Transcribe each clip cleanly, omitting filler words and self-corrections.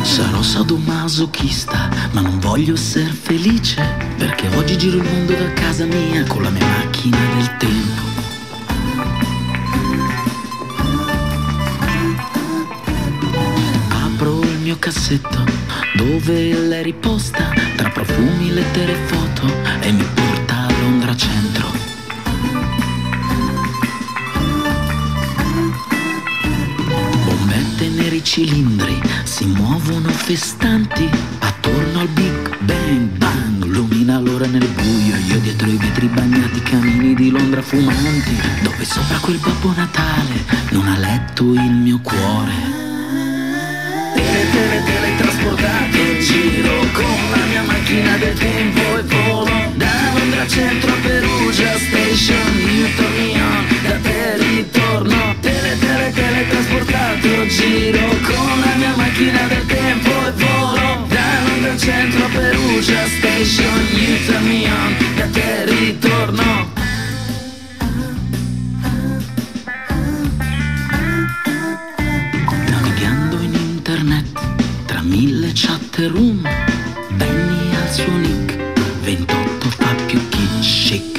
Sarò sadomasochista, ma non voglio essere felice, perché oggi giro il mondo da casa mia con la mia macchina del tempo. Apro il mio cassetto dove l'hai riposta, tra profumi, lettere e foto, e mi porta a Londra centro. Bombette neri cilindri si muovono festanti attorno al Big Bang Bang, lumina l'ora nel buio, io dietro i vetri bagnati, camini di Londra fumanti, dove sopra quel Babbo Natale non ha letto il mio cuore. Teletrasportato in giro con la mia macchina del tempo e volo da Londra centro a Perugia Station, io torno da te ritorno. Teletrasportato giro con la mia macchina del tempo e volo da Londra centro a Perugia Station, io torno da te ritorno. Navigando in internet tra 1000 chat room, Benny al suo nick, 28 fa più kid chic.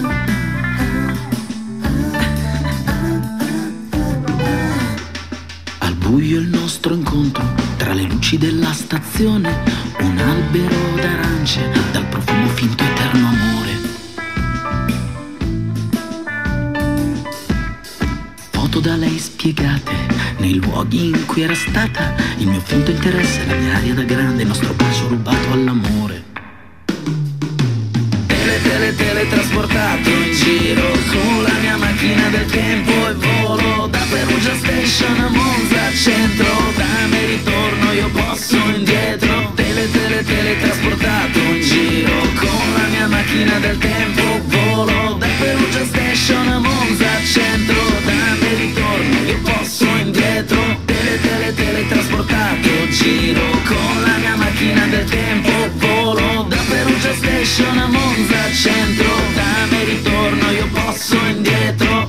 Al buio il nostro incontro, tra le luci della stazione, un albero d'arance dal profumo finto eterno amore. Foto da lei spiegate nei luoghi in cui era stata, il mio finto interesse, la mia aria da grande, il nostro bacio rubato all'amore. Teletrasportato in giro con la mia macchina del tempo e volo da Perugia Station a Monza centro, da me ritorno, io posso indietro. Teletrasportato in giro con la mia macchina del tempo, volo da Perugia Station a Monza centro, da me ritorno, io posso indietro. Teletrasportato giro con la mia macchina del tempo, volo da Perugia Station a Monza centro, da me ritorno, io posso indietro.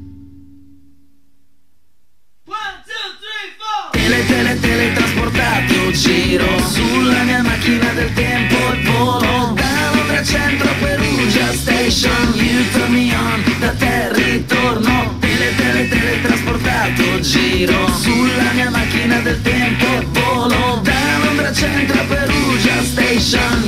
Teletrasportato giro sulla mia macchina del tempo e volo da Londra centro a Perugia Station, you turn me on, da te ritorno. Teletrasportato giro sulla mia macchina del tempo e volo da Londra centro a Perugia Station,